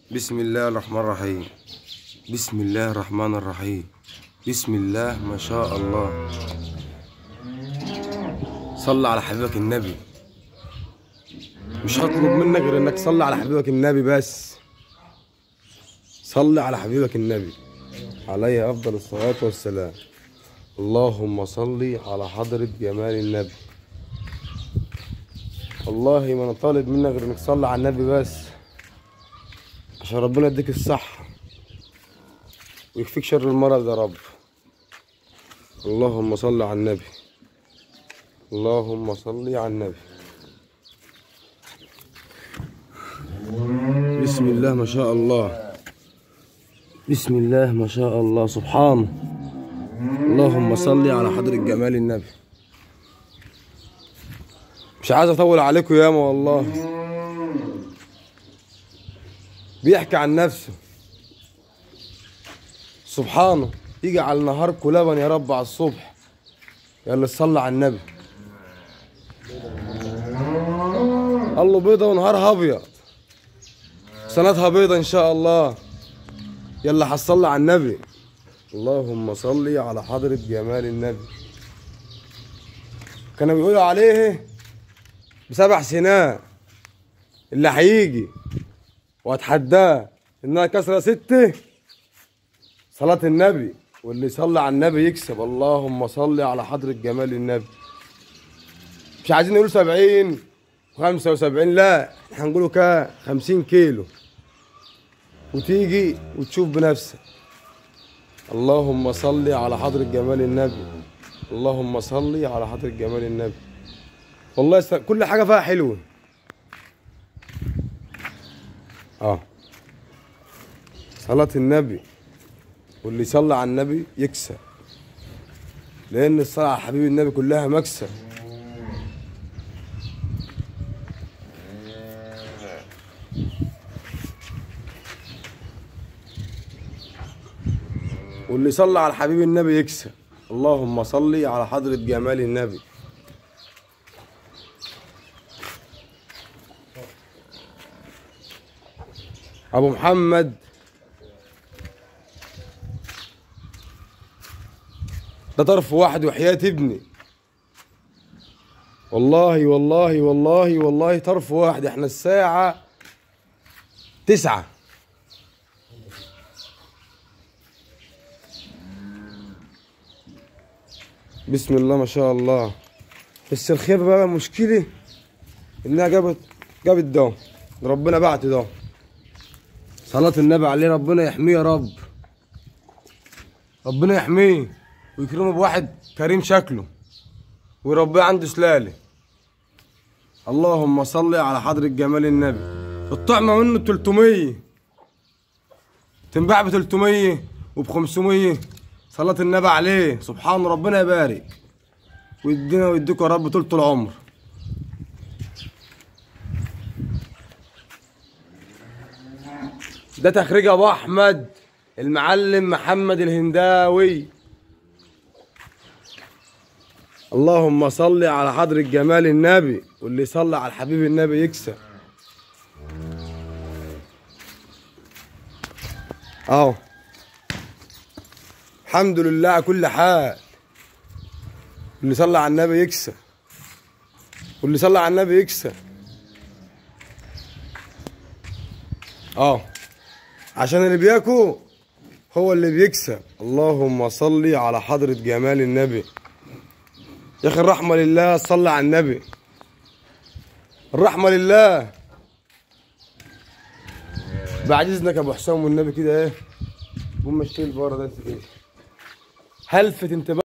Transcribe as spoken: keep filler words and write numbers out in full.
بسم الله الرحمن الرحيم. بسم الله الرحمن الرحيم. بسم الله ما شاء الله. صل على حبيبك النبي. مش هطلب منك غير انك تصلي على حبيبك النبي بس. صل على حبيبك النبي عليه افضل الصلاة والسلام. اللهم صل على حضرة جمال النبي. والله ما انا طالب منك غير انك تصلي على النبي بس، عشان ربنا يديك الصحة ويكفيك شر المرض يا رب. اللهم صل على النبي. اللهم صل على النبي. بسم الله ما شاء الله. بسم الله ما شاء الله سبحانه. اللهم صل على حضرة جمال النبي. مش عايز اطول عليكم ياما والله. بيحكي عن نفسه سبحانه. يجي على نهاركم لبن يا رب على الصبح يلا صلي على النبي. قال له بيضه ونهارها ابيض سنتها بيضه ان شاء الله. يلا حصلي على النبي. اللهم صل على حضرة جمال النبي. كانوا بيقولوا عليه بسبع سنين اللي هيجي واتحداه انها كسره ستة صلاة النبي، واللي يصلي على النبي يكسب. اللهم صل على حضرة جمال النبي. مش عايزين نقول سبعين وخمسة وسبعين، لا احنا هنقوله كا خمسين كيلو وتيجي وتشوف بنفسك. اللهم صل على حضرة جمال النبي. اللهم صل على حضرة جمال النبي. والله كل حاجة فيها حلوة. اه صلاة النبي، واللي يصلي على النبي يكسب، لأن الصلاة على حبيب النبي كلها مكسب. واللي يصلي على حبيب النبي يكسب. اللهم صل على حضرة جمال النبي. أبو محمد ده طرف واحد وحياة ابني. والله والله والله والله طرف واحد. احنا الساعة تسعة. بسم الله ما شاء الله. بس الخيبة بقى المشكلة انها جابت جابت ده ربنا بعت ده. صلاة النبي عليه ربنا يحميه يا رب. ربنا يحميه ويكرمه بواحد كريم شكله ويربيه عنده سلالة. اللهم صل على حضرة جمال النبي. الطعمة منه تلتمية تنباع ب تلتمية وب خمسمية. صلاة النبي عليه سبحان ربنا يبارك ويدينا ويديكوا يا رب طول العمر. ده تخريج ابو احمد المعلم محمد الهنداوي. اللهم صل على حضرة جمال النبي. واللي يصلي على الحبيب النبي يكسب. اهو الحمد لله على كل حال. اللي يصلي على النبي يكسب. واللي يصلي على النبي يكسب. اه عشان اللي بياكل هو اللي بيكسب. اللهم صل على حضرة جمال النبي. يا اخي الرحمة لله. صلي على النبي. الرحمة لله. بعد اذنك يا ابو حسام والنبي كده ايه قوم اشتري البقرة ده كده. هلفت انتباه